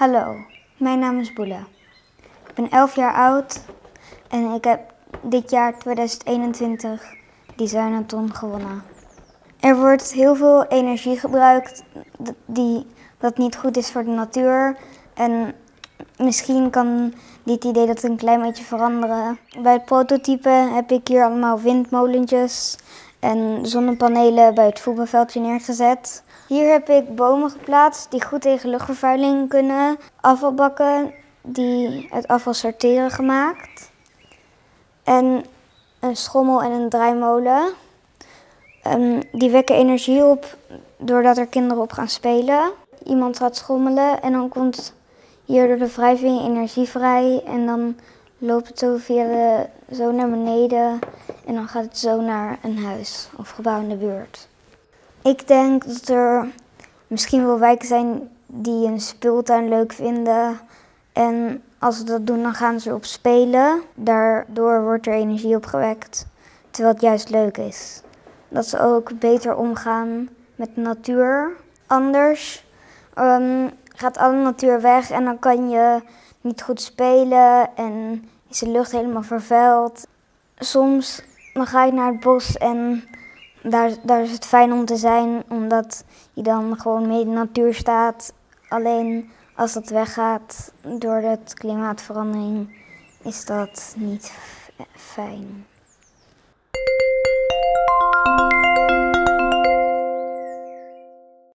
Hallo, mijn naam is Boele. Ik ben 11 jaar oud en ik heb dit jaar 2021 Designathon gewonnen. Er wordt heel veel energie gebruikt dat niet goed is voor de natuur. En misschien kan dit idee dat een klein beetje veranderen. Bij het prototype heb ik hier allemaal windmolentjes en zonnepanelen bij het voetbalveldje neergezet. Hier heb ik bomen geplaatst die goed tegen luchtvervuiling kunnen. Afvalbakken die het afval sorteren gemaakt. En een schommel en een draaimolen. Die wekken energie op doordat er kinderen op gaan spelen. Iemand gaat schommelen en dan komt hier door de wrijving energie vrij. En dan loopt het zo naar beneden en dan gaat het zo naar een huis of gebouw in de buurt. Ik denk dat er misschien wel wijken zijn die een speeltuin leuk vinden. En als ze dat doen, dan gaan ze erop spelen. Daardoor wordt er energie opgewekt, terwijl het juist leuk is. Dat ze ook beter omgaan met de natuur. Anders gaat alle natuur weg en dan kan je niet goed spelen en is de lucht helemaal vervuild. Soms dan ga ik naar het bos en daar is het fijn om te zijn, omdat je dan gewoon mee in de natuur staat. Alleen als dat weggaat door de klimaatverandering is dat niet fijn.